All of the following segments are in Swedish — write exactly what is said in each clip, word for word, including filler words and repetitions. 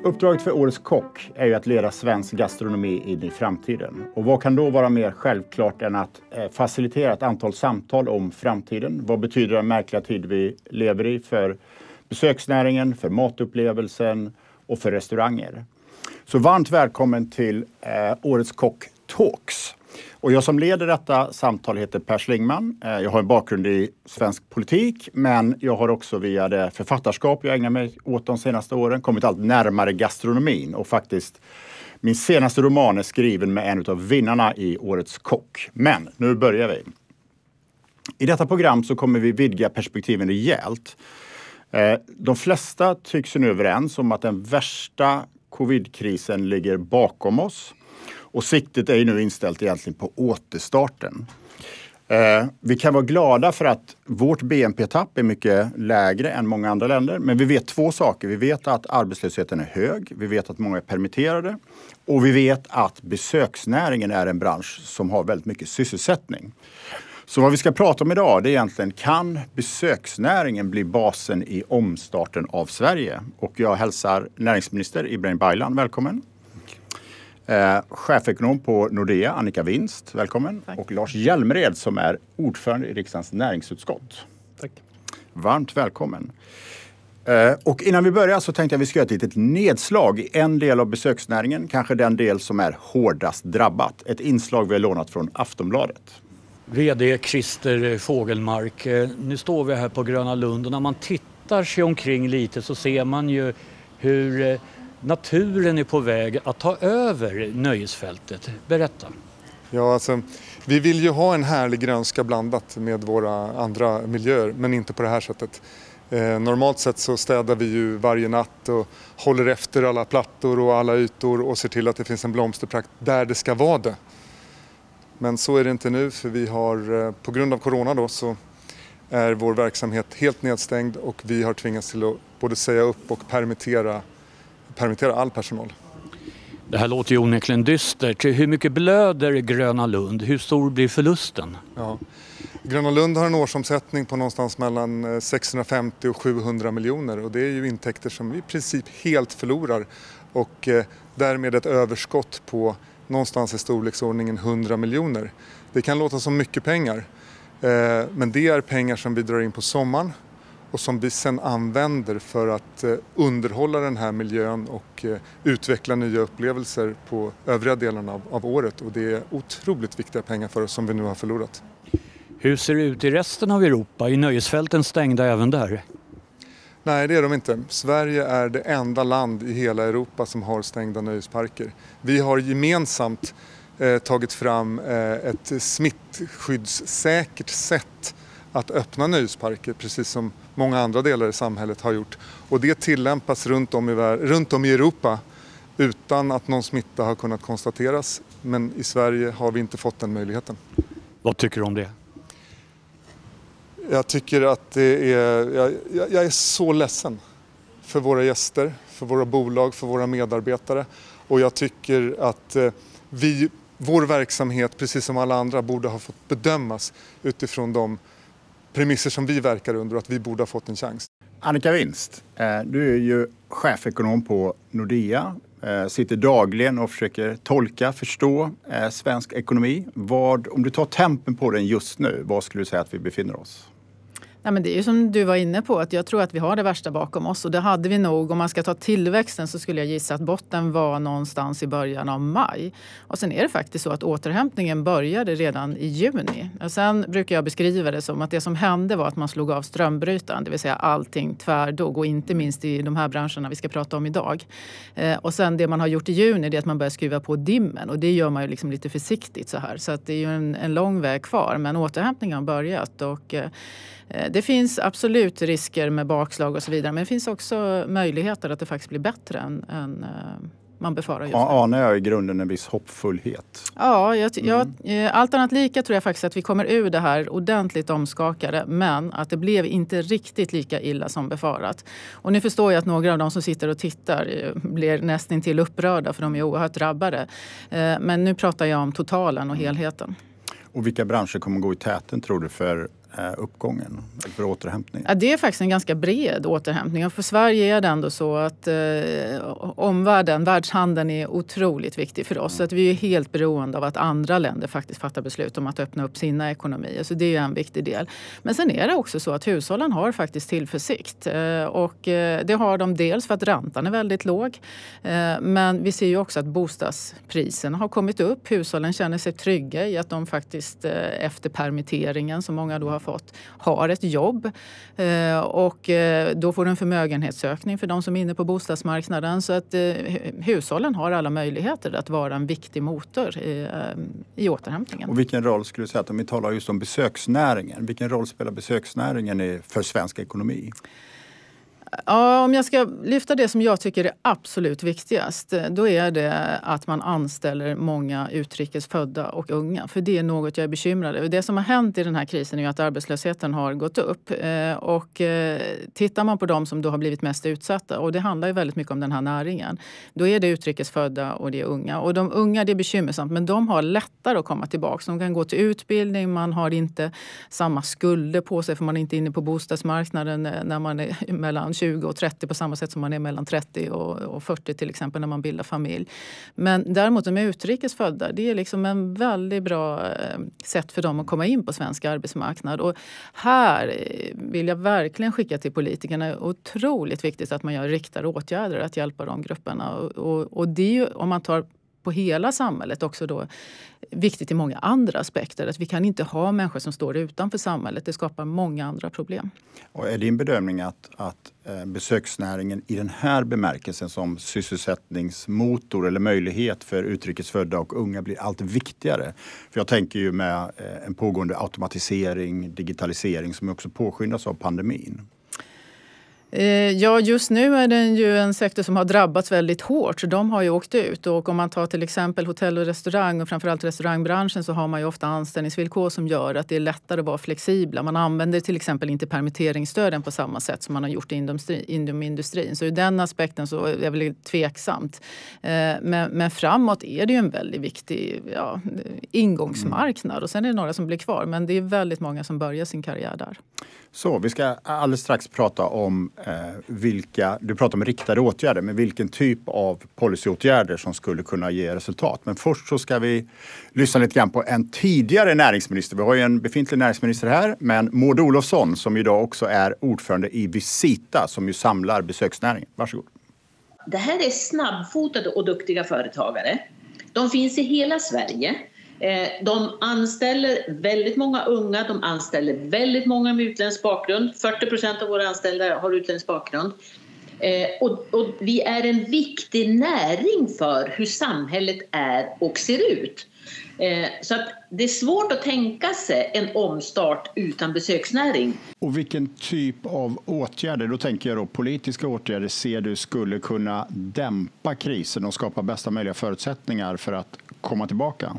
Uppdraget för årets kock är ju att leda svensk gastronomi in i framtiden. Och vad kan då vara mer självklart än att eh, facilitera ett antal samtal om framtiden? Vad betyder den märkliga tid vi lever i för besöksnäringen, för matupplevelsen och för restauranger? Så varmt välkommen till eh, årets kock Talks. Och jag som leder detta samtal heter Per Schlingmann. Eh, jag har en bakgrund i svensk politik, men jag har också via det författarskap jag ägnar mig åt de senaste åren kommit allt närmare gastronomin. Och faktiskt min senaste roman är skriven med en av vinnarna i årets kock. Men nu börjar vi. I detta program så kommer vi vidga perspektiven rejält. Eh, de flesta tycks nu överens om att den värsta covidkrisen ligger bakom oss. Och siktet är nu inställt egentligen på återstarten. Eh, vi kan vara glada för att vårt B N P-tapp är mycket lägre än många andra länder. Men vi vet två saker. Vi vet att arbetslösheten är hög. Vi vet att många är permitterade. Och vi vet att besöksnäringen är en bransch som har väldigt mycket sysselsättning. Så vad vi ska prata om idag det är egentligen, kan besöksnäringen bli basen i omstarten av Sverige? Och jag hälsar näringsminister Ibrahim Baylan, välkommen. Eh, chefekonom på Nordea, Annika Winst, välkommen. Tack. Och Lars Hjälmered som är ordförande i riksdagens näringsutskott. Tack. Varmt välkommen. Eh, och innan vi börjar så tänkte jag att vi ska göra ett litet nedslag i en del av besöksnäringen, kanske den del som är hårdast drabbat. Ett inslag vi har lånat från Aftonbladet. V D Christer Fågelmark, nu står vi här på Gröna Lund och när man tittar sig omkring lite så ser man ju hur naturen är på väg att ta över nöjesfältet. Berätta. Ja, alltså, vi vill ju ha en härlig grönska blandat med våra andra miljöer, men inte på det här sättet. Eh, normalt sett så städar vi ju varje natt och håller efter alla plattor och alla ytor och ser till att det finns en blomsterprakt där det ska vara det. Men så är det inte nu, för vi har, på grund av corona då, så är vår verksamhet helt nedstängd och vi har tvingats till att både säga upp och permittera, permittera all personal. Det här låter ju onekligen dystert. Hur mycket blöder Gröna Lund? Hur stor blir förlusten? Ja. Gröna Lund har en årsomsättning på någonstans mellan sexhundrafemtio och sjuhundra miljoner och det är ju intäkter som vi i princip helt förlorar och eh, därmed ett överskott på någonstans i storleksordningen hundra miljoner. Det kan låta som mycket pengar, eh, men det är pengar som vi drar in på sommaren och som vi sedan använder för att eh, underhålla den här miljön och eh, utveckla nya upplevelser på övriga delarna av, av året. Och det är otroligt viktiga pengar för oss som vi nu har förlorat. Hur ser det ut i resten av Europa? Är nöjesfälten stängda även där? Nej, det är de inte. Sverige är det enda land i hela Europa som har stängda nöjesparker. Vi har gemensamt eh, tagit fram eh, ett smittskyddssäkert sätt att öppna nöjesparker, precis som många andra delar i samhället har gjort. Och det tillämpas runt om i, runt om i Europa utan att någon smitta har kunnat konstateras. Men i Sverige har vi inte fått den möjligheten. Vad tycker du om det? Jag tycker att det är, jag, jag är så ledsen för våra gäster, för våra bolag, för våra medarbetare. Och jag tycker att vi, vår verksamhet, precis som alla andra, borde ha fått bedömas utifrån de premisser som vi verkar under och att vi borde ha fått en chans. Annika Winst, du är ju chefekonom på Nordea. Sitter dagligen och försöker tolka, förstå svensk ekonomi. Vad, om du tar tempen på den just nu, vad skulle du säga att vi befinner oss? Nej, men det är ju som du var inne på, att jag tror att vi har det värsta bakom oss och det hade vi nog. Om man ska ta tillväxten så skulle jag gissa att botten var någonstans i början av maj. Och sen är det faktiskt så att återhämtningen började redan i juni. Och sen brukar jag beskriva det som att det som hände var att man slog av strömbrytaren, det vill säga allting tvärdog och inte minst i de här branscherna vi ska prata om idag. Eh, och sen det man har gjort i juni är att man börjar skruva på dimmen och det gör man ju liksom lite försiktigt så här. Så att det är ju en, en lång väg kvar, men återhämtningen har börjat och eh, det finns absolut risker med bakslag och så vidare, men det finns också möjligheter att det faktiskt blir bättre än, än man befarar just nu. Anar jag i grunden en viss hoppfullhet? Ja, jag, jag, allt annat lika tror jag faktiskt att vi kommer ur det här ordentligt omskakade, men att det blev inte riktigt lika illa som befarat. Och nu förstår jag att några av de som sitter och tittar blir nästan till upprörda för de är oerhört drabbade. Men nu pratar jag om totalen och helheten. Och vilka branscher kommer gå i täten tror du för eh, uppgången, eller för återhämtningen? Ja, det är faktiskt en ganska bred återhämtning. Och för Sverige är det ändå så att eh, omvärlden, världshandeln är otroligt viktig för oss. Så att vi är helt beroende av att andra länder faktiskt fattar beslut om att öppna upp sina ekonomier. Så det är en viktig del. Men sen är det också så att hushållen har faktiskt tillförsikt. Eh, och eh, det har de dels för att räntan är väldigt låg. Eh, men vi ser ju också att bostadspriserna har kommit upp. Hushållen känner sig trygga i att de faktiskt eh, efter permitteringen som många då har fått har ett jobb. Eh, och eh, då får du en förmögenhetsökning för de som är inne på bostadsmarknaden. Så att eh, hushållen har alla möjligheter att vara en viktig motor i, eh, i återhämtningen. Och vilken roll skulle du säga, att om vi talar just om besöksnäringen, vilken roll spelar besöksnäringen i, för svensk ekonomi? Ja, om jag ska lyfta det som jag tycker är absolut viktigast, då är det att man anställer många utrikesfödda och unga. För det är något jag är bekymrad över. Det som har hänt i den här krisen är ju att arbetslösheten har gått upp. Och tittar man på de som då har blivit mest utsatta, och det handlar ju väldigt mycket om den här näringen, då är det utrikesfödda och det är unga. Och de unga, det är bekymmersamt, men de har lättare att komma tillbaka. De kan gå till utbildning, man har inte samma skulder på sig för man är inte inne på bostadsmarknaden när man är mellan tjugo och trettio på samma sätt som man är mellan trettio och fyrtio till exempel när man bildar familj. Men däremot de är utrikesfödda, det är liksom en väldigt bra sätt för dem att komma in på svensk arbetsmarknad. Och här vill jag verkligen skicka till politikerna, det är otroligt viktigt att man gör riktade åtgärder att hjälpa de grupperna. Och, och, och det är ju, om man tar på hela samhället också då viktigt i många andra aspekter. Att vi kan inte ha människor som står utanför samhället. Det skapar många andra problem. Och är din bedömning att, att besöksnäringen i den här bemärkelsen som sysselsättningsmotor eller möjlighet för utrikesfödda och unga blir allt viktigare? För jag tänker ju med en pågående automatisering, digitalisering som också påskyndas av pandemin. Ja, just nu är det ju en sektor som har drabbats väldigt hårt. De har ju åkt ut, och om man tar till exempel hotell och restaurang och framförallt restaurangbranschen, så har man ju ofta anställningsvillkor som gör att det är lättare att vara flexibla. Man använder till exempel inte permitteringsstöden på samma sätt som man har gjort inom industrin. Så i den aspekten så är det väl tveksamt. Men, men framåt är det ju en väldigt viktig ja, ingångsmarknad, och sen är det några som blir kvar. Men det är väldigt många som börjar sin karriär där. Så vi ska alldeles strax prata om eh, vilka, du pratar om riktade åtgärder, men vilken typ av policyåtgärder som skulle kunna ge resultat. Men först så ska vi lyssna lite grann på en tidigare näringsminister. Vi har ju en befintlig näringsminister här, men Maud Olofsson som idag också är ordförande i Visita som ju samlar besöksnäringen. Varsågod. Det här är snabbfotade och duktiga företagare. De finns i hela Sverige. De anställer väldigt många unga, de anställer väldigt många med utländsk bakgrund. fyrtio procent av våra anställda har utländsk bakgrund. Och, och vi är en viktig näring för hur samhället är och ser ut. Så att det är svårt att tänka sig en omstart utan besöksnäring. Och vilken typ av åtgärder, då tänker jag då politiska åtgärder, ser du skulle kunna dämpa krisen och skapa bästa möjliga förutsättningar för att komma tillbaka?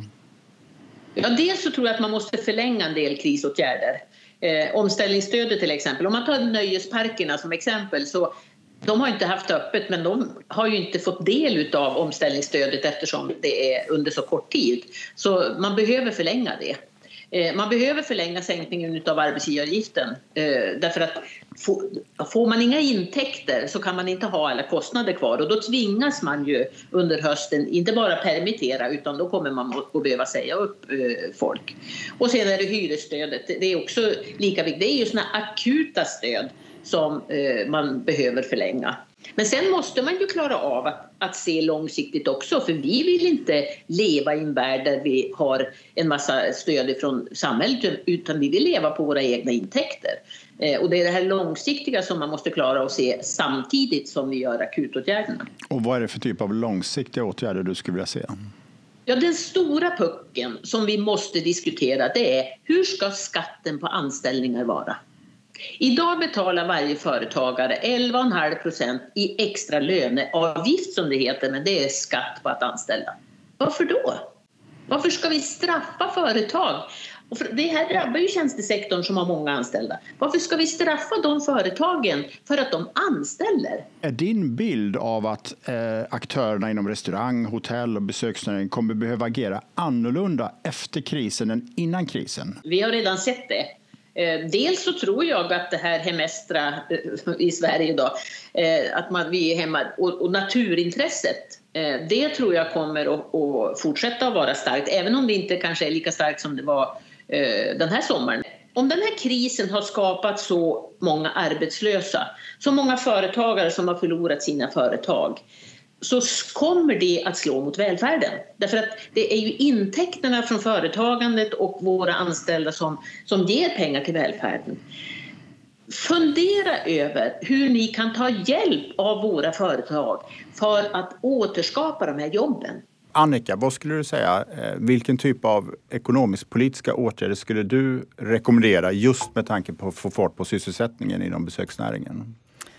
Ja, dels så tror jag att man måste förlänga en del krisåtgärder. Eh, omställningsstödet till exempel. Om man tar nöjesparkerna som exempel, så de har inte haft öppet, men de har ju inte fått del av omställningsstödet eftersom det är under så kort tid. Så man behöver förlänga det. Eh, man behöver förlänga sänkningen av arbetsgivaravgiften. Eh, därför att får, får man inga intäkter så kan man inte ha alla kostnader kvar. Och då tvingas man ju under hösten inte bara permittera, utan då kommer man att behöva säga upp eh, folk. Och sen är det hyresstödet. Det är också lika viktigt. Det är ju såna akuta stöd som eh, man behöver förlänga. Men sen måste man ju klara av att, att se långsiktigt också. För vi vill inte leva i en värld där vi har en massa stöd från samhället, utan vi vill leva på våra egna intäkter. Eh, och det är det här långsiktiga som man måste klara att se samtidigt som vi gör akutåtgärderna. Och vad är det för typ av långsiktiga åtgärder du skulle vilja se? Ja, den stora pucken som vi måste diskutera, det är hur ska skatten på anställningar vara? Idag betalar varje företagare elva komma fem procent i extra löneavgift som det heter, men det är skatt på att anställa. Varför då? Varför ska vi straffa företag? Och för det här drabbar ju tjänstesektorn som har många anställda. Varför ska vi straffa de företagen för att de anställer? Är din bild av att eh, aktörerna inom restaurang, hotell och besöksnäring kommer behöva agera annorlunda efter krisen än innan krisen? Vi har redan sett det. Eh, dels så tror jag att det här hemestra eh, i Sverige då, eh, att man, vi är hemma och, och naturintresset, eh, det tror jag kommer att, att fortsätta att vara starkt, även om det inte kanske är lika starkt som det var eh, den här sommaren. Om den här krisen har skapat så många arbetslösa, så många företagare som har förlorat sina företag, så kommer det att slå mot välfärden. Därför att det är ju intäkterna från företagandet och våra anställda som, som ger pengar till välfärden. Fundera över hur ni kan ta hjälp av våra företag för att återskapa de här jobben. Annika, vad skulle du säga? Vilken typ av ekonomisk-politiska åtgärder skulle du rekommendera just med tanke på att få fart på sysselsättningen inom besöksnäringen?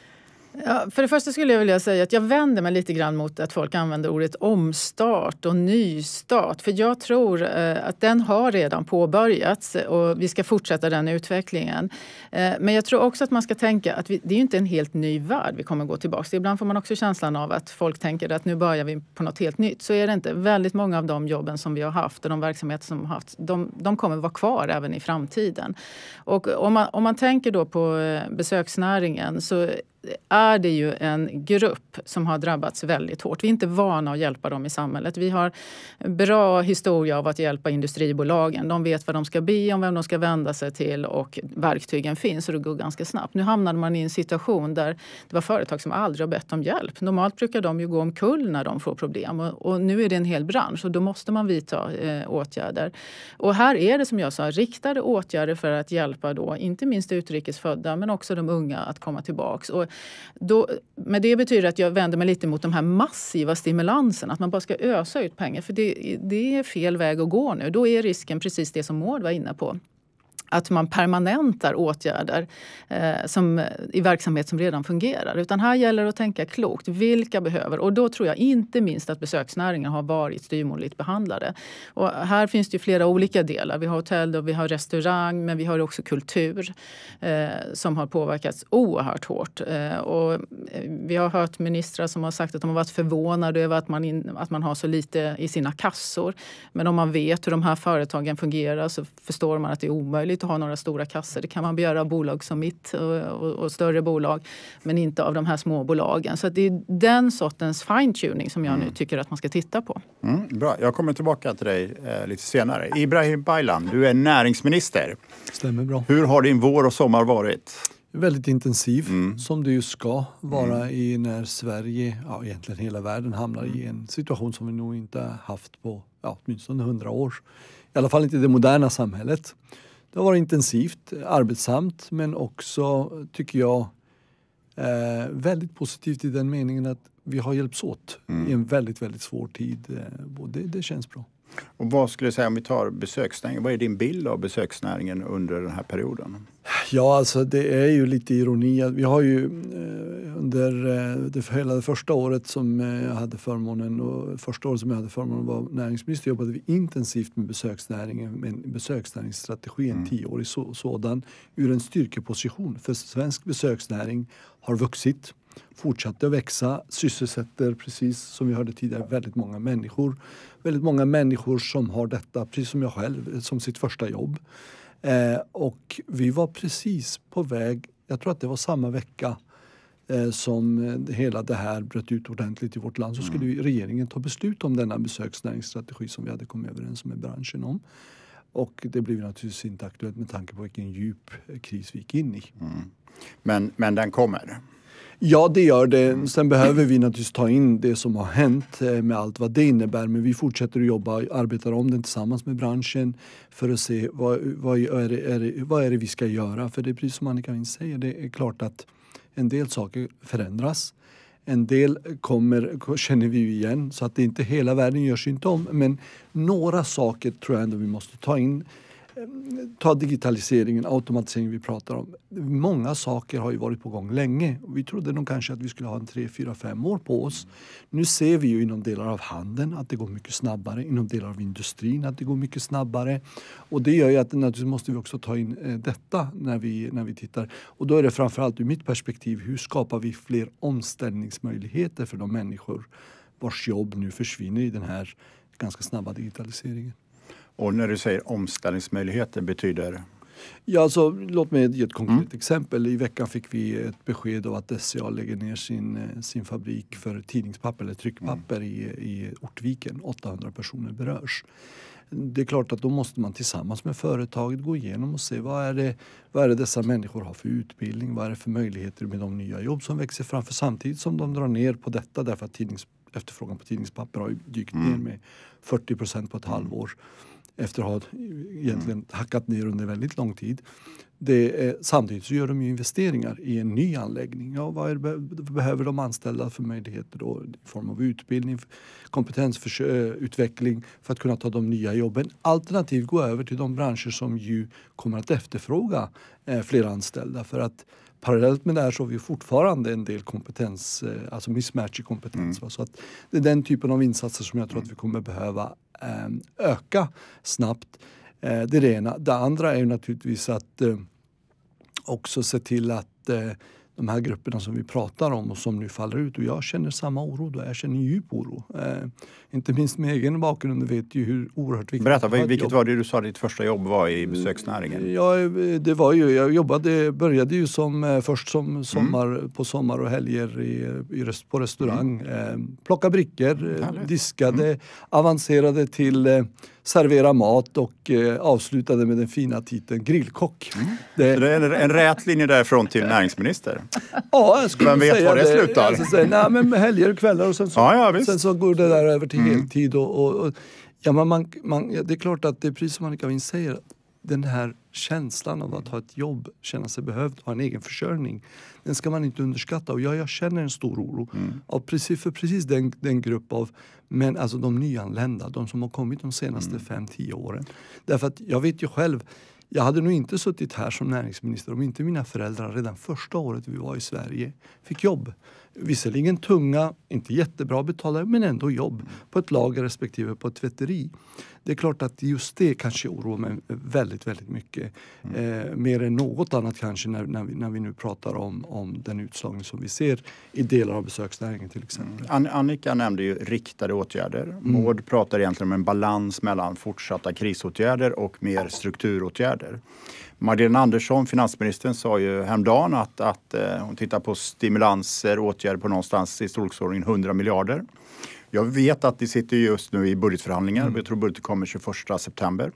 Ja, för det första skulle jag vilja säga att jag vänder mig lite grann mot att folk använder ordet omstart och nystart. För jag tror eh, att den har redan påbörjats och vi ska fortsätta den utvecklingen. Eh, men jag tror också att man ska tänka att vi, det är ju inte en helt ny värld vi kommer gå tillbaka till. Ibland får man också känslan av att folk tänker att nu börjar vi på något helt nytt. Så är det inte. Väldigt många av de jobben som vi har haft och de verksamheter som vi har haft, de, de kommer vara kvar även i framtiden. Och om man, om man tänker då på besöksnäringen så är det ju en grupp som har drabbats väldigt hårt. Vi är inte vana att hjälpa dem i samhället. Vi har bra historia av att hjälpa industribolagen. De vet vad de ska be om, vem de ska vända sig till och verktygen finns och det går ganska snabbt. Nu hamnade man i en situation där det var företag som aldrig har bett om hjälp. Normalt brukar de ju gå omkull när de får problem och, och nu är det en hel bransch och då måste man vidta eh, åtgärder. Och här är det som jag sa riktade åtgärder för att hjälpa då inte minst utrikesfödda men också de unga att komma tillbaks. Och då, men det betyder att jag vänder mig lite mot de här massiva stimulanserna. Att man bara ska ösa ut pengar. För det, det är fel väg att gå nu. Då är risken precis det som Maud var inne på. Att man permanentar åtgärder eh, som, i verksamhet som redan fungerar. Utan här gäller det att tänka klokt. Vilka behöver? Och då tror jag inte minst att besöksnäringen har varit styvmoderligt behandlade. Och här finns det ju flera olika delar. Vi har hotell och vi har restaurang men vi har också kultur eh, som har påverkats oerhört hårt. Eh, och vi har hört ministrar som har sagt att de har varit förvånade över att man, in, att man har så lite i sina kassor. Men om man vet hur de här företagen fungerar så förstår man att det är omöjligt att ha några stora kassor. Det kan man begära av bolag som mitt och, och, och större bolag men inte av de här små bolagen. Så att det är den sortens fine-tuning som jag mm. nu tycker att man ska titta på. Mm, bra, jag kommer tillbaka till dig eh, lite senare. Ibrahim Baylan, du är näringsminister. Stämmer bra. Hur har din vår och sommar varit? Väldigt intensiv, mm. som det ju ska vara mm. i när Sverige, ja egentligen hela världen hamnar mm. i en situation som vi nog inte haft på ja, åtminstone hundra år. I alla fall inte i det moderna samhället. Det har varit intensivt, arbetsamt men också tycker jag eh, väldigt positivt i den meningen att vi har hjälpts åt mm. i en väldigt, väldigt svår tid. Och det, det känns bra. Och vad skulle du säga om vi tar besöksnäringen? Vad är din bild av besöksnäringen under den här perioden? Ja, alltså det är ju lite ironi. Vi har ju eh, under eh, det, hela det första året som eh, jag hade förmånen och första året som jag hade förmånen att vara näringsminister jobbade vi intensivt med besöksnäringen, med en besöksnäringsstrategi, en mm. tioårig så, sådan, ur en styrkeposition. För svensk besöksnäring har vuxit, fortsatte att växa, sysselsätter precis som vi hörde tidigare väldigt många människor. Väldigt många människor som har detta, precis som jag själv, som sitt första jobb. Eh, och vi var precis på väg, jag tror att det var samma vecka eh, som hela det här bröt ut ordentligt i vårt land, så skulle mm. regeringen ta beslut om denna besöksnäringsstrategi som vi hade kommit överens med branschen om. Och det blev naturligtvis inte aktuellt med tanke på vilken djup kris vi gick in i. Mm. Men, men den kommer? Ja, det gör det. Sen behöver vi naturligtvis ta in det som har hänt med allt vad det innebär. Men vi fortsätter att jobba och arbetar om den tillsammans med branschen för att se vad, vad, är det, är det, vad är det vi ska göra. För det är precis som Annika Wind säger, det är klart att en del saker förändras. En del kommer, känner vi ju igen, så att det inte hela världen görs inte om. Men några saker tror jag ändå vi måste ta in. Ta digitaliseringen, automatiseringen vi pratar om. Många saker har ju varit på gång länge. Vi trodde nog kanske att vi skulle ha en tre, fyra, fem år på oss. Nu ser vi ju inom delar av handeln att det går mycket snabbare. Inom delar av industrin att det går mycket snabbare. Och det gör ju att naturligtvis måste vi också ta in detta när vi, när vi tittar. Och då är det framförallt ur mitt perspektiv, hur skapar vi fler omställningsmöjligheter för de människor vars jobb nu försvinner i den här ganska snabba digitaliseringen. Och när du säger omställningsmöjligheter betyder? Ja, alltså, låt mig ge ett konkret Mm. exempel. I veckan fick vi ett besked av att S C A lägger ner sin, sin fabrik för tidningspapper eller tryckpapper mm. i, i Ortviken. åttahundra personer berörs. Det är klart att då måste man tillsammans med företaget gå igenom och se vad är det, vad är det dessa människor har för utbildning, vad är det för möjligheter med de nya jobb som växer framför samtidigt som de drar ner på detta därför att tidnings, efterfrågan på tidningspapper har dykt ner Mm. med fyrtio procent på ett halvår efter att ha egentligen hackat ner under väldigt lång tid. Det är, samtidigt så gör de ju investeringar i en ny anläggning. Ja, vad, är det, vad behöver de anställda för möjligheter då, i form av utbildning, kompetensutveckling för att kunna ta de nya jobben. Alternativt gå över till de branscher som ju kommer att efterfråga eh, fler anställda. För att parallellt med det här så har vi fortfarande en del kompetens, eh, alltså mismatch i kompetens. Mm. Så att det är den typen av insatser som jag tror att vi kommer behöva eh, öka snabbt. Eh, det är det ena. Det andra är ju naturligtvis att eh, också se till att eh, de här grupperna som vi pratar om och som nu faller ut, och jag känner samma oro då, jag känner djup oro. Eh, inte minst med egen bakgrund vet ju hur oerhört viktigt. Berätta, vilket jobb. Var det du sa ditt första jobb var i besöksnäringen? Ja, det var ju, jag jobbade, började ju som, först som sommar, mm. på sommar och helger i, i, på restaurang. Mm. Eh, plocka brickor, eh, diskade, mm. avancerade till eh, servera mat och eh, avslutade med den fina titeln grillkock. Mm. Det, Så det är en, en rät linje därifrån till näringsminister? Ja, jag skulle men vet säga var det, det slutar? Jag säga, nej, men helger och kvällar och sen så, ja, ja, sen så går det där över till mm. heltid. Och, och, och, ja, man, man, man, det är klart att det är precis som Annika Wien säger, den här känslan av att ha ett jobb, känna sig behövd, ha en egen försörjning, den ska man inte underskatta. Och jag, jag känner en stor oro mm. av precis, för precis den, den grupp av men alltså de nyanlända, de som har kommit de senaste mm. fem, tio åren. Därför att jag vet ju själv, jag hade nog inte suttit här som näringsminister om inte mina föräldrar redan första året vi var i Sverige fick jobb. Visserligen tunga, inte jättebra betalare, men ändå jobb på ett lager respektive på ett tvätteri. Det är klart att just det kanske oroar mig väldigt, väldigt mycket. Mm. Eh, mer än något annat kanske när, när, vi, när vi nu pratar om, om den utslagning som vi ser i delar av besöksnäringen till exempel. Mm. Annika nämnde ju riktade åtgärder. Mm. Maud pratar egentligen om en balans mellan fortsatta krisåtgärder och mer strukturåtgärder. Magdalena Andersson, finansministern, sa ju häromdagen att, att eh, hon tittar på stimulanser och åtgärder på någonstans i storleksordningen hundra miljarder. Jag vet att det sitter just nu i budgetförhandlingar. Mm. Jag tror budgeten kommer tjugoförsta september.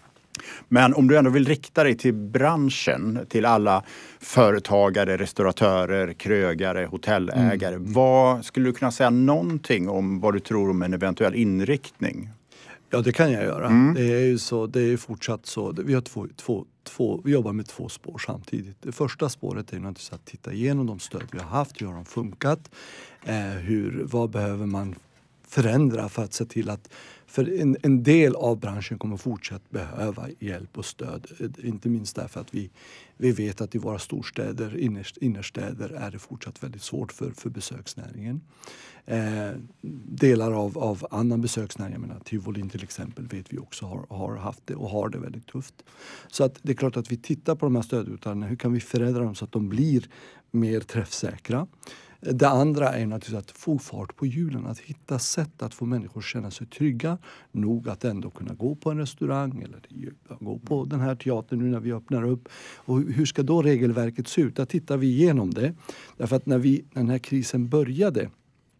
Men om du ändå vill rikta dig till branschen, till alla företagare, restauratörer, krögare, hotellägare. Mm. Vad skulle du kunna säga någonting om vad du tror om en eventuell inriktning? Ja, det kan jag göra. Mm. Det är ju så, det är fortsatt så. Vi har två, två, två, vi jobbar med två spår samtidigt. Det första spåret är naturligtvis att titta igenom de stöd vi har haft. Hur har de funkat? Eh, hur, vad behöver man förändra för att se till att för en, en del av branschen kommer fortsatt behöva hjälp och stöd. Inte minst därför att vi, vi vet att i våra storstäder, innerst, innerstäder är det fortsatt väldigt svårt för, för besöksnäringen. Eh, delar av, av annan besöksnäring, jag menar Tivolin till exempel, vet vi också har, har haft det och har det väldigt tufft. Så att det är klart att vi tittar på de här stödåtgärderna. Hur kan vi förändra dem så att de blir mer träffsäkra? Det andra är naturligtvis att få fart på hjulen, att hitta sätt att få människor att känna sig trygga nog att ändå kunna gå på en restaurang eller gå på den här teatern nu när vi öppnar upp. Och hur ska då regelverket se ut? Där tittar vi igenom det. Därför att när, vi, när den här krisen började,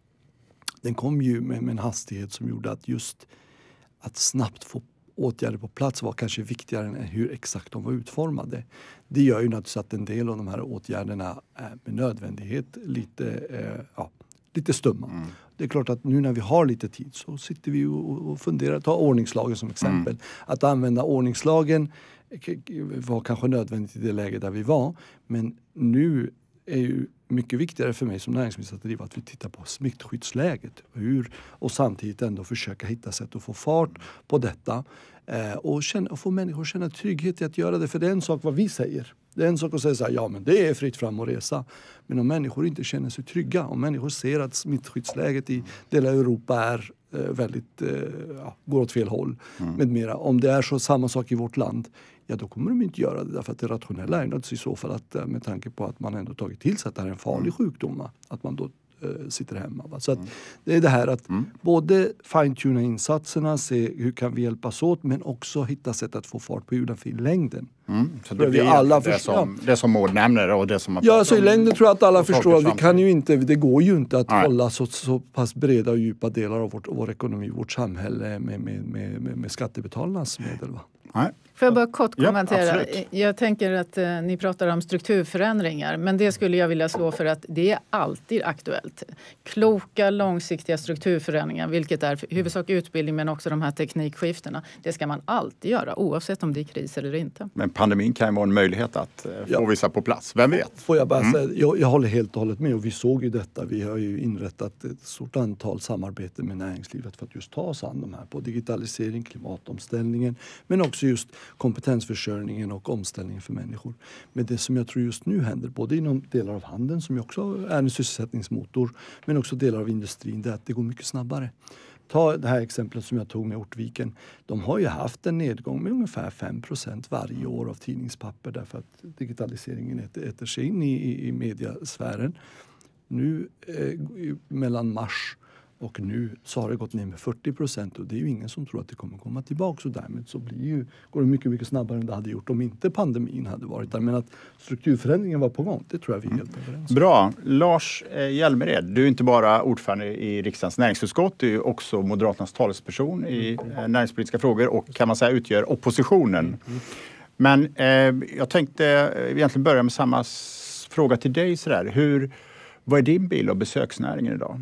den kom ju med, med en hastighet som gjorde att just att snabbt få åtgärder på plats var kanske viktigare än hur exakt de var utformade. Det gör ju naturligtvis att en del av de här åtgärderna är med nödvändighet lite, eh, ja, lite stumma. Mm. Det är klart att nu när vi har lite tid så sitter vi och, och funderar. Ta ordningslagen som exempel. Mm. Att använda ordningslagen var kanske nödvändigt i det läge där vi var. Men nu är ju mycket viktigare för mig som näringsminister att driva att vi tittar på smittskyddsläget. Hur, och samtidigt ändå försöka hitta sätt att få fart på detta. Eh, och, känna, och få människor att känna trygghet i att göra det. För det är en sak vad vi säger. Det är en sak att säga så här, ja men det är fritt fram att resa. Men om människor inte känner sig trygga, om människor ser att smittskyddsläget i delar av Europa är eh, väldigt, eh, ja, går åt fel håll mm. med mera. Om det är så samma sak i vårt land, ja då kommer de inte göra det. Därför att det rationella är naturligtvis i så fall att med tanke på att man ändå tagit till sig att det här är en farlig sjukdom, att man då äh, sitter hemma. Va? Så att det är det här att mm. både fine-tuna insatserna, se hur kan vi hjälpas åt, men också hitta sätt att få fart på hjulen för i längden. Mm. Så det blir alla det, som, det som Maud nämner och det som man ja, så i längden tror jag att alla förstår att vi kan ju inte, det går ju inte att Nej. hålla så, så pass breda och djupa delar av vårt, vår ekonomi, vårt samhälle med, med, med, med, med skattebetalarnas medel. Va? Nej. Får jag bara kort kommentera? Ja, jag tänker att eh, ni pratar om strukturförändringar, men det skulle jag vilja slå för att det är alltid aktuellt. Kloka, långsiktiga strukturförändringar, vilket är huvudsak utbildning men också de här teknikskiftena. Det ska man alltid göra, oavsett om det är kris eller inte. Men pandemin kan ju vara en möjlighet att eh, få ja. vissa på plats, vem vet? Får jag bara mm. säga, jag, jag håller helt och hållet med och vi såg ju detta. Vi har ju inrättat ett stort antal samarbete med näringslivet för att just ta oss an de här på digitalisering, klimatomställningen, men också just kompetensförsörjningen och omställningen för människor. Men det som jag tror just nu händer, både inom delar av handeln som ju också är en sysselsättningsmotor, men också delar av industrin, det är att det går mycket snabbare. Ta det här exemplet som jag tog med Ortviken. De har ju haft en nedgång med ungefär fem procent varje år av tidningspapper därför att digitaliseringen äter, äter sig in i, i, i mediasfären. Nu eh, mellan mars och nu så har det gått ner med fyrtio procent och det är ju ingen som tror att det kommer komma tillbaka. Så därmed så blir ju, går det mycket, mycket snabbare än det hade gjort om inte pandemin hade varit där. Men att strukturförändringen var på gång, det tror jag vi är helt överens om. Bra. Lars Hjälmered, du är inte bara ordförande i riksdagens näringsutskott, du är också Moderaternas talesperson i mm. näringspolitiska frågor och kan man säga utgör oppositionen. Mm. Men eh, jag tänkte egentligen börja med samma fråga till dig. Sådär. Hur, vad är din bild av besöksnäringen idag?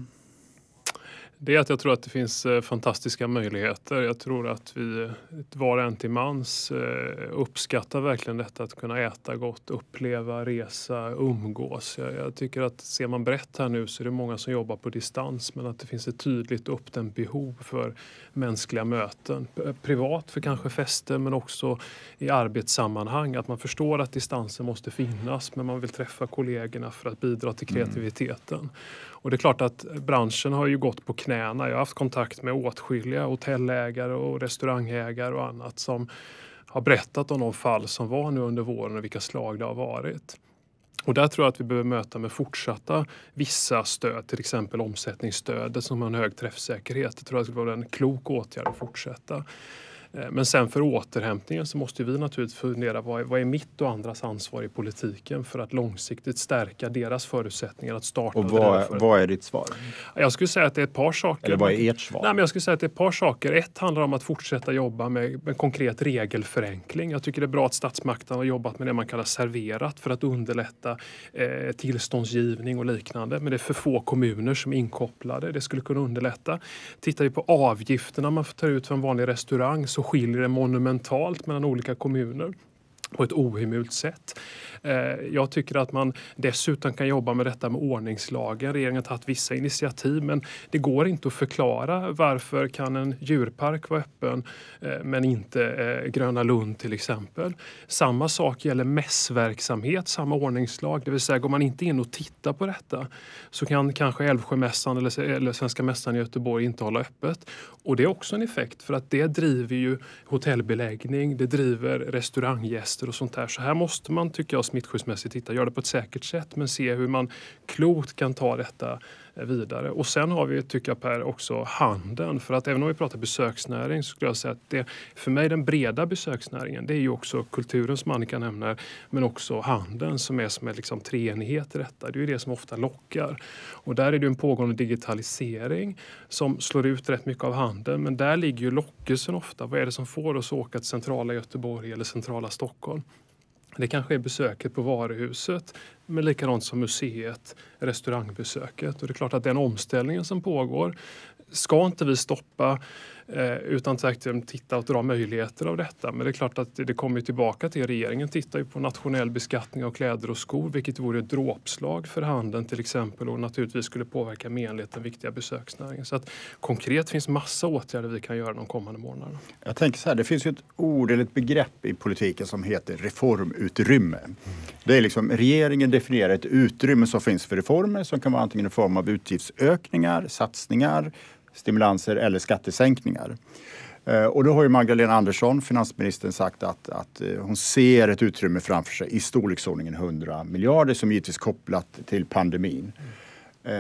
Det är att jag tror att det finns fantastiska möjligheter. Jag tror att vi var och en till mans uppskattar verkligen detta att kunna äta gott, uppleva, resa, umgås. Jag, jag tycker att ser man brett här nu så är det många som jobbar på distans, men att det finns ett tydligt uppdämt behov för mänskliga möten. Privat för kanske fester, men också i arbetssammanhang. Att man förstår att distansen måste finnas, men man vill träffa kollegorna för att bidra till kreativiteten. Mm. Och det är klart att branschen har ju gått på knäna. Jag har haft kontakt med åtskilliga hotellägare och restaurangägare och annat som har berättat om de fall som var nu under våren och vilka slag det har varit. Och där tror jag att vi behöver möta med fortsatta vissa stöd, till exempel omsättningsstödet som har en hög träffsäkerhet. Jag tror att det var en klok åtgärd att fortsätta. Men sen för återhämtningen så måste vi naturligtvis fundera vad är, vad är mitt och andras ansvar i politiken för att långsiktigt stärka deras förutsättningar att starta. Och vad, vad är ditt svar? Jag skulle säga att det är ett par saker. Eller vad är ert svar? Nej, men jag skulle säga att det är ett par saker. Ett handlar om att fortsätta jobba med, med konkret regelförenkling. Jag tycker det är bra att statsmakten har jobbat med det man kallar serverat för att underlätta eh, tillståndsgivning och liknande. Men det är för få kommuner som är inkopplade. Det skulle kunna underlätta. Tittar vi på avgifterna man får ta ut för en vanlig restaurang så skiljer det monumentalt mellan olika kommuner på ett ohemult sätt. Jag tycker att man dessutom kan jobba med detta med ordningslagen. Regeringen har tagit vissa initiativ, men det går inte att förklara varför kan en djurpark vara öppen men inte Gröna Lund till exempel. Samma sak gäller mässverksamhet, samma ordningslag. Det vill säga går man inte in och tittar på detta så kan kanske Älvsjömässan eller, eller Svenska mässan i Göteborg inte hålla öppet. Och det är också en effekt för att det driver ju hotellbeläggning, det driver restauranggäster och sånt där. Så här måste man, tycker jag, smittskyddsmässigt titta, göra det på ett säkert sätt men se hur man klokt kan ta detta vidare. Och sen har vi, tycker jag Per, också handeln. För att även om vi pratar besöksnäring så skulle jag säga att det, för mig den breda besöksnäringen, det är ju också kulturen som Annika nämner, men också handeln som är som är liksom treenighet i detta. Det är ju det som ofta lockar. Och där är det en pågående digitalisering som slår ut rätt mycket av handeln, men där ligger ju lockelsen ofta. Vad är det som får oss att åka till centrala Göteborg eller centrala Stockholm? Det kanske är besöket på varuhuset, men likadant som museet, restaurangbesöket. Och det är klart att den omställningen som pågår ska inte vi stoppa eh, utan tvärtom titta och dra möjligheter av detta. Men det är klart att det kommer tillbaka till regeringen. Tittar ju på nationell beskattning av kläder och skor, vilket vore ett dråpslag för handeln till exempel och naturligtvis skulle påverka menligt den viktiga besöksnäringen. Så att konkret finns massa åtgärder vi kan göra de kommande månaderna. Jag tänker så här, det finns ju ett ord eller ett begrepp i politiken som heter reformutrymme. Mm. Det är liksom regeringen definierar ett utrymme som finns för reformer som kan vara antingen i form av utgiftsökningar, satsningar, stimulanser eller skattesänkningar. Och då har ju Magdalena Andersson, finansministern, sagt att, att hon ser ett utrymme framför sig i storleksordningen hundra miljarder som givetvis kopplat till pandemin. Mm.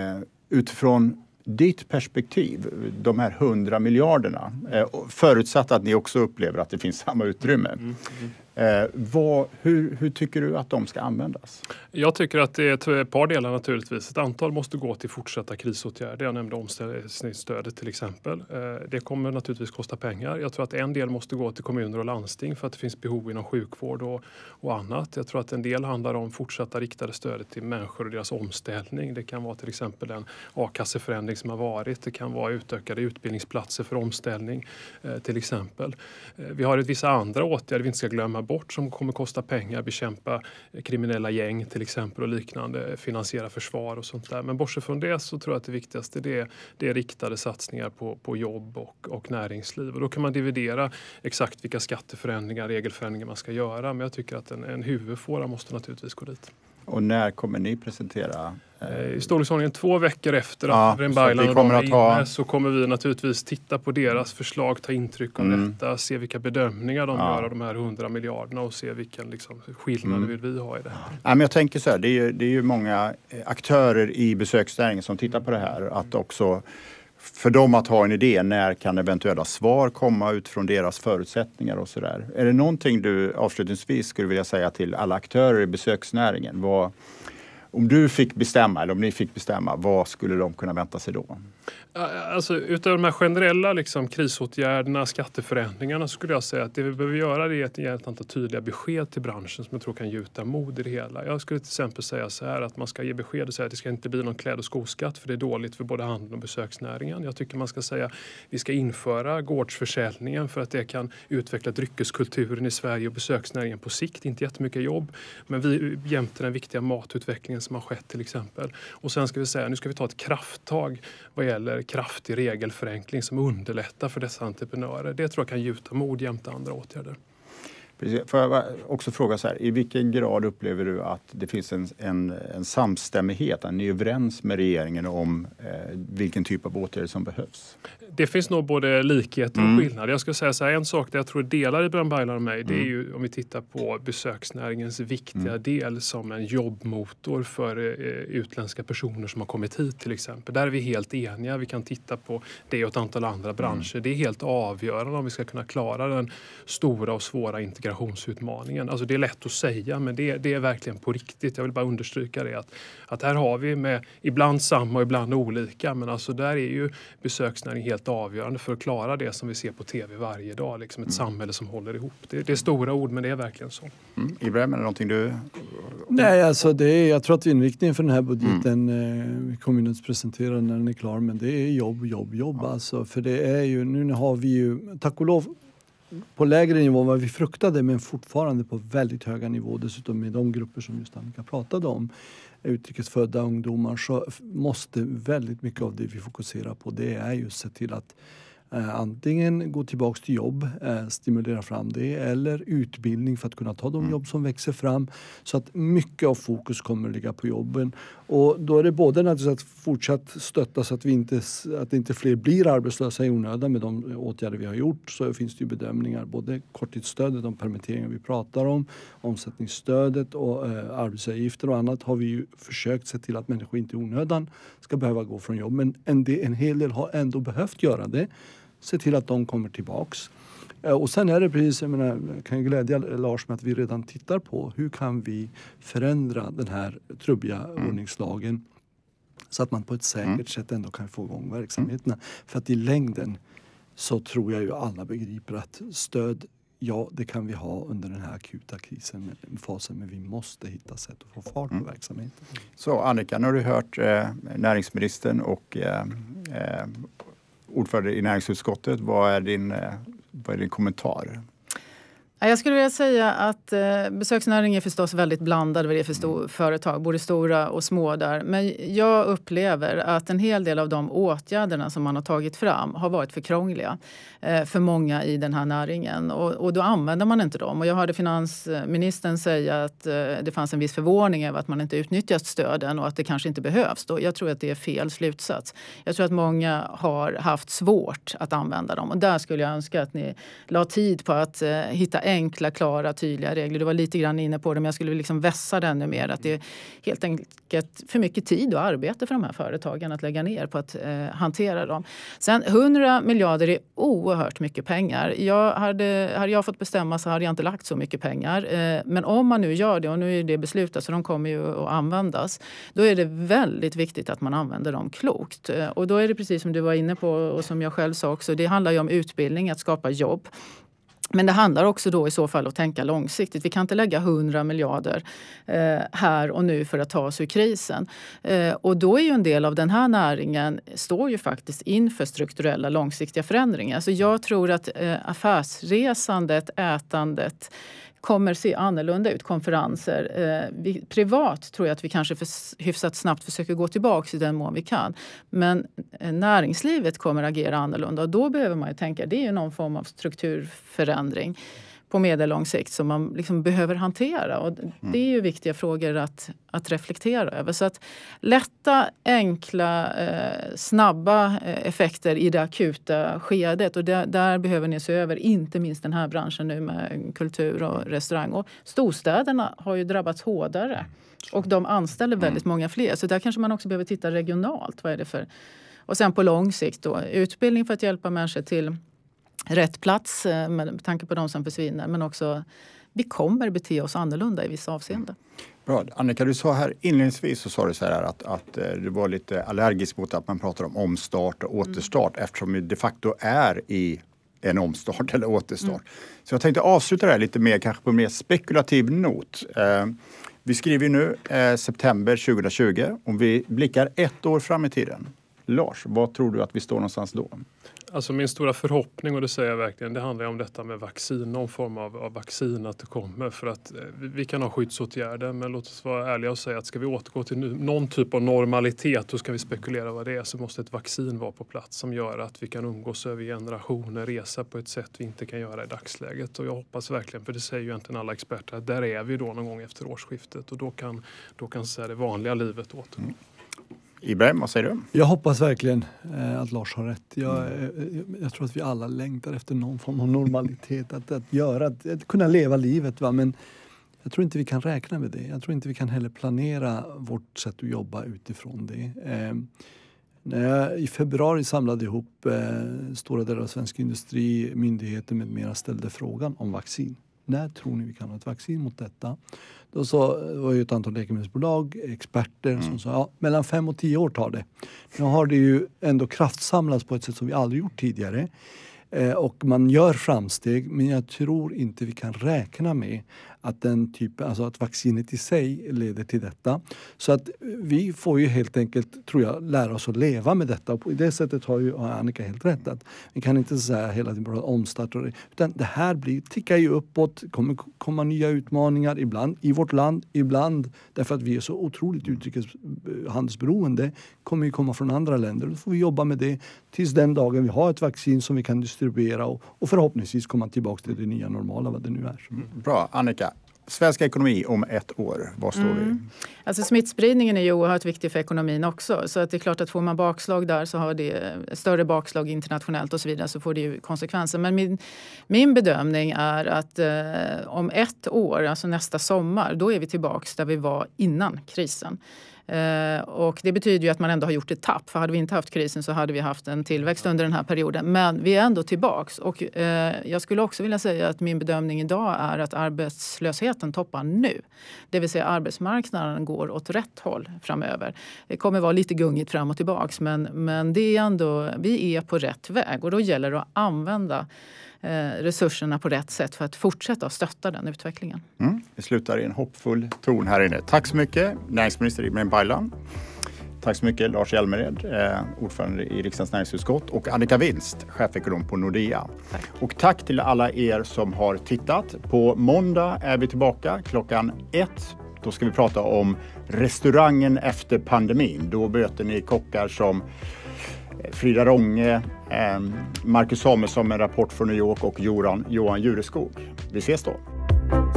utifrån ditt perspektiv, de här hundra miljarderna, eh, förutsatt att ni också upplever att det finns samma utrymme. Mm, mm. Eh, vad, hur, hur tycker du att de ska användas? Jag tycker att det är ett par delar naturligtvis. Ett antal måste gå till fortsatta krisåtgärder. Jag nämnde omställningsstödet till exempel. Eh, det kommer naturligtvis kosta pengar. Jag tror att en del måste gå till kommuner och landsting för att det finns behov inom sjukvård och, och annat. Jag tror att en del handlar om fortsatta riktade stödet till människor och deras omställning. Det kan vara till exempel en a-kasseförändring som har varit. Det kan vara utökade utbildningsplatser för omställning eh, till exempel. Eh, vi har ett vissa andra åtgärder vi inte ska glömma bort som kommer kosta pengar, bekämpa kriminella gäng till exempel och liknande, finansiera försvar och sånt där. Men bortsett från det så tror jag att det viktigaste det är, det är riktade satsningar på, på jobb och, och näringsliv. Och då kan man dividera exakt vilka skatteförändringar, regelförändringar man ska göra. Men jag tycker att en, en huvudfåra måste naturligtvis gå dit. Och när kommer ni presentera? I storleksordningen två veckor efter ja, att Ibrahim Baylan och kommer de att är ha... inne så kommer vi naturligtvis titta på deras förslag, ta intryck av mm. detta, se vilka bedömningar de ja. gör av de här hundra miljarderna och se vilken liksom, skillnad mm. vill vi ha i det här. Ja, men jag tänker så här, det är, ju, det är ju många aktörer i besöksnäringen som tittar på det här. Att också för dem att ha en idé, när kan eventuella svar komma utifrån deras förutsättningar och sådär. Är det någonting du avslutningsvis skulle vilja säga till alla aktörer i besöksnäringen? Vad, om du fick bestämma, eller om ni fick bestämma, vad skulle de kunna vänta sig då? Alltså, utöver de här generella liksom, krisåtgärderna, skatteförändringarna, så skulle jag säga att det vi behöver göra är att ge ett antal tydliga besked till branschen som jag tror kan gjuta mod i det hela. Jag skulle till exempel säga så här att man ska ge besked och säga att det ska inte bli någon kläd- och skoskatt för det är dåligt för både handeln och besöksnäringen. Jag tycker man ska säga att vi ska införa gårdsförsäljningen för att det kan utveckla dryckeskulturen i Sverige och besöksnäringen på sikt. Inte jättemycket jobb, men vi jämte den viktiga matutvecklingen som har skett till exempel. Och sen ska vi säga, nu ska vi ta ett krafttag vad gäller kraftig regelförenkling som underlättar för dessa entreprenörer. Det tror jag kan gjuta mod jämte andra åtgärder. Precis. Får jag också fråga så här, i vilken grad upplever du att det finns en, en, en samstämmighet, att ni är överens med regeringen om eh, vilken typ av åtgärder som behövs? Det finns nog både likheter och mm. skillnader. Jag ska säga så här, en sak där jag tror delar Ibrahim Baylan och mig, mm. det är ju om vi tittar på besöksnäringens viktiga mm. del som en jobbmotor för eh, utländska personer som har kommit hit till exempel. Där är vi helt eniga. Vi kan titta på det och ett antal andra branscher. Mm. Det är helt avgörande om vi ska kunna klara den stora och svåra integrationsutmaningen. Alltså det är lätt att säga, men det, det är verkligen på riktigt. Jag vill bara understryka det att, att här har vi med ibland samma och ibland olika, men alltså där är ju besöksnäring helt avgörande för att klara det som vi ser på tv varje dag, liksom ett mm. samhälle som håller ihop. Det, det är stora ord, men det är verkligen så. Mm. Ibrahim, är det någonting du... Nej, alltså det är, jag tror att inriktningen för den här budgeten mm. vi kommer att presentera när den är klar, men det är jobb, jobb, jobb. Ja. Alltså, för det är ju, nu har vi ju, tack och lov, på lägre nivå än vad vi fruktade, men fortfarande på väldigt höga nivå, dessutom med de grupper som just Annika pratade om, utrikesfödda ungdomar, så måste väldigt mycket av det vi fokuserar på, det är ju att se till att eh, antingen gå tillbaka till jobb, eh, stimulera fram det, eller utbildning för att kunna ta de mm. jobb som växer fram, så att mycket av fokus kommer att ligga på jobben. Och då är det både naturligtvis att fortsatt stötta så att, vi inte, att inte fler blir arbetslösa i onödan med de åtgärder vi har gjort, så finns det ju bedömningar, både korttidsstödet, de permitteringar vi pratar om, omsättningsstödet och eh, arbetsavgifter och annat har vi ju försökt se till att människor inte i onödan ska behöva gå från jobb. Men en, del, en hel del har ändå behövt göra det. Se till att de kommer tillbaks. Och sen är det precis, jag menar, kan jag glädja Lars med att vi redan tittar på hur kan vi förändra den här trubbiga mm. ordningslagen så att man på ett säkert mm. sätt ändå kan få igång verksamheterna. Mm. För att i längden så tror jag ju alla begriper att stöd, ja, det kan vi ha under den här akuta krisen, fasen, men vi måste hitta sätt att få fart på mm. verksamheten. Så Annika, nu har du hört eh, näringsministern och eh, eh, ordförande i näringsutskottet. Vad är din, eh, vad är din kommentar? Jag skulle vilja säga att eh, besöksnäringen är förstås väldigt blandad vad det är för stor, företag, både stora och små där. Men jag upplever att en hel del av de åtgärderna som man har tagit fram har varit för krångliga eh, för många i den här näringen. Och, och då använder man inte dem. Och jag hörde finansministern säga att eh, det fanns en viss förvåning över att man inte utnyttjat stöden och att det kanske inte behövs. Då. Jag tror att det är fel slutsats. Jag tror att många har haft svårt att använda dem. Och där skulle jag önska att ni la tid på att eh, hitta enkla, klara, tydliga regler. Du var lite grann inne på det, men jag skulle liksom vässa det ännu mer. Att det är helt enkelt för mycket tid och arbete för de här företagen att lägga ner på att eh, hantera dem. Sen hundra miljarder är oerhört mycket pengar. Jag hade, hade jag fått bestämma så hade jag inte lagt så mycket pengar. Eh, men om man nu gör det, och nu är det beslutat så de kommer ju att användas, då är det väldigt viktigt att man använder dem klokt. Eh, och då är det precis som du var inne på och som jag själv sa också, det handlar ju om utbildning, att skapa jobb. Men det handlar också då i så fall att tänka långsiktigt. Vi kan inte lägga hundra miljarder eh, här och nu för att ta oss ur krisen. Eh, och då är ju en del av den här näringen står ju faktiskt inför strukturella långsiktiga förändringar. Så jag tror att eh, affärsresandet, ätandet kommer se annorlunda ut, konferenser. Eh, vi, privat tror jag att vi kanske för, hyfsat snabbt försöker gå tillbaka i den mån vi kan. Men eh, näringslivet kommer agera annorlunda och då behöver man ju tänka, det är ju någon form av strukturförändring på medellång sikt som man liksom behöver hantera. Och det är ju viktiga frågor att, att reflektera över. Så att lätta, enkla, eh, snabba eh, effekter i det akuta skedet. Och där, där behöver ni se över, inte minst den här branschen nu med kultur och restaurang. Och storstäderna har ju drabbats hårdare. Och de anställer väldigt många fler. Så där kanske man också behöver titta regionalt. Vad är det för? Och sen på lång sikt då, utbildning för att hjälpa människor till rätt plats med tanke på de som försvinner, men också vi kommer bete oss annorlunda i vissa avseenden. Bra. Annika, du sa här inledningsvis så sa du så här att, att du var lite allergisk mot att man pratar om omstart och återstart mm. eftersom vi de facto är i en omstart eller återstart. Mm. Så jag tänkte avsluta det här lite mer, kanske på en mer spekulativ not. Eh, vi skriver nu eh, september tjugohundratjugo. Om vi blickar ett år fram i tiden. Lars, vad tror du att vi står någonstans då? Alltså min stora förhoppning, och det säger jag verkligen, det handlar om detta med vaccin, någon form av, av vaccin att det kommer. För att eh, vi kan ha skyddsåtgärder, men låt oss vara ärliga och säga att ska vi återgå till nu, någon typ av normalitet, då ska vi spekulera vad det är, så måste ett vaccin vara på plats som gör att vi kan umgås över generationer, resa på ett sätt vi inte kan göra i dagsläget. Och jag hoppas verkligen, för det säger ju egentligen alla experter, att där är vi då någon gång efter årsskiftet och då kan, då kan så här, det vanliga livet återgå. Mm. Ibrahim, vad säger du? Jag hoppas verkligen eh, att Lars har rätt. Jag, eh, jag tror att vi alla längtar efter någon form av normalitet. Att, att göra, att, att kunna leva livet. Va? Men jag tror inte vi kan räkna med det. Jag tror inte vi kan heller planera vårt sätt att jobba utifrån det. Eh, när jag i februari samlade ihop eh, stora delar av svensk industri, myndigheter med mera, ställde frågan om vaccin. När tror ni vi kan ha ett vaccin mot detta? Då så var ju ett antal läkemedelsbolag, experter mm. som sa ja, mellan fem och tio år tar det. Nu har det ju ändå kraftsamlats på ett sätt som vi aldrig gjort tidigare. Eh, och man gör framsteg, men jag tror inte vi kan räkna med att den typen, alltså att vaccinet i sig leder till detta. Så att vi får ju helt enkelt, tror jag, lära oss att leva med detta. Och på det sättet har ju Annika helt rätt att vi kan inte säga hela tiden bara omstart. Utan det här blir, tickar ju uppåt, kommer komma nya utmaningar ibland i vårt land, ibland därför att vi är så otroligt utrikeshandelsberoende, kommer ju komma från andra länder. Då får vi jobba med det tills den dagen vi har ett vaccin som vi kan distribuera och, och förhoppningsvis komma tillbaka till det nya normala, vad det nu är. Mm. Bra, Annika. Svensk ekonomi om ett år, var står mm. vi? Alltså smittspridningen är ju oerhört viktig för ekonomin också. Så att det är klart att får man bakslag där så har det större bakslag internationellt och så vidare, så får det ju konsekvenser. Men min, min bedömning är att eh, om ett år, alltså nästa sommar, då är vi tillbaka där vi var innan krisen. Uh, och det betyder ju att man ändå har gjort ett tapp. För hade vi inte haft krisen så hade vi haft en tillväxt under den här perioden. Men vi är ändå tillbaks. Och uh, jag skulle också vilja säga att min bedömning idag är att arbetslösheten toppar nu. Det vill säga arbetsmarknaden går åt rätt håll framöver. Det kommer vara lite gungigt fram och tillbaks. Men, men det är ändå, vi är på rätt väg. Och då gäller det att använda resurserna på rätt sätt för att fortsätta att stötta den utvecklingen. Mm. Vi slutar i en hoppfull ton här inne. Tack så mycket, näringsminister Ibrahim Baylan. Tack så mycket, Lars Hjälmered, eh, ordförande i riksdagens näringsutskott, och Annika Winst, chefekonom på Nordea. Tack. Och tack till alla er som har tittat. På måndag är vi tillbaka klockan ett. Då ska vi prata om restaurangen efter pandemin. Då möter ni kockar som Frida Ronge, eh, Marcus Samuelsson med en rapport från New York och Johan, Johan Jureskog. Vi ses då.